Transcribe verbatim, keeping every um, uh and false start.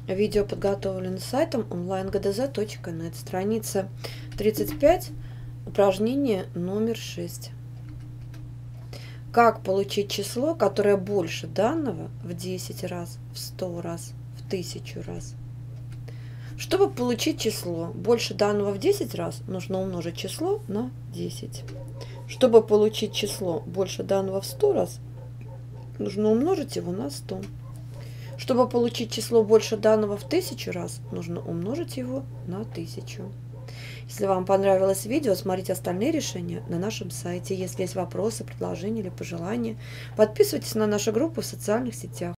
Видео подготовлено сайтом онлайн гэ дэ зэ точка нет. Страница тридцать пять, упражнение номер шесть. Как получить число, которое больше данного в десять раз, в сто раз, в тысячу раз? Чтобы получить число больше данного в десять раз, нужно умножить число на десять. Чтобы получить число больше данного в сто раз, нужно умножить его на сто. Чтобы получить число больше данного в тысячу раз, нужно умножить его на тысячу. Если вам понравилось видео, смотрите остальные решения на нашем сайте. Если есть вопросы, предложения или пожелания, подписывайтесь на нашу группу в социальных сетях.